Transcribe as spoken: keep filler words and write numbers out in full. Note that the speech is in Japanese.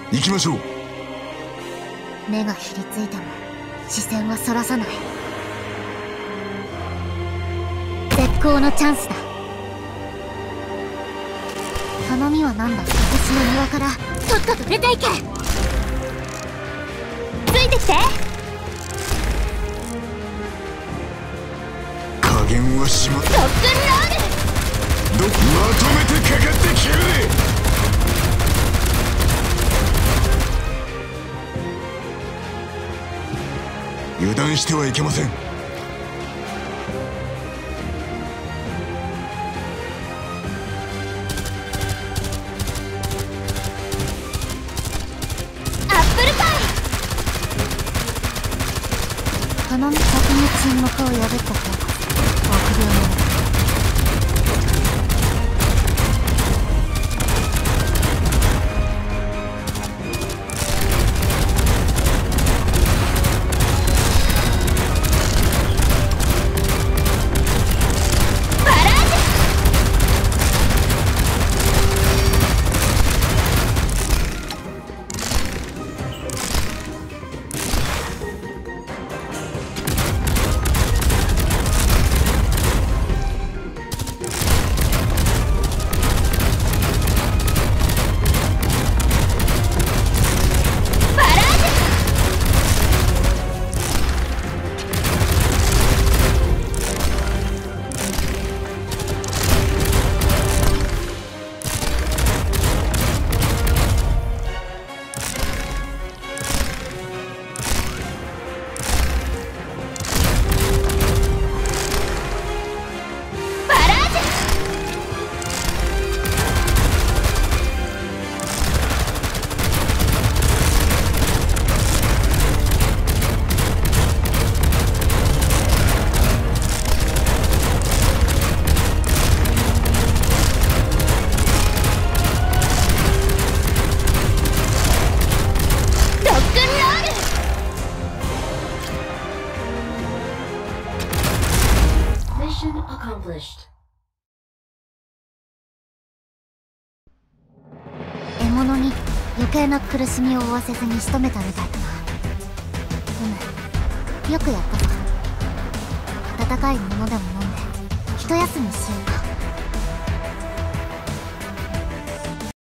行きましょう。 目がひりついても視線はそらさない。絶好のチャンスだ。頼みは何だ。私の庭からとっとと出ていけ。ついてきて。 加減はしまっ。 ロックンロール。 どまとめてかかってきやがれ。油断してはいけません。アップルパイ。頼み先に沈黙を破った方が臆病者。獲物に余計な苦しみを負わせずに仕留めたみたいだな。うむ、よくやったぞ。温かいものでも飲んで一休みしようか。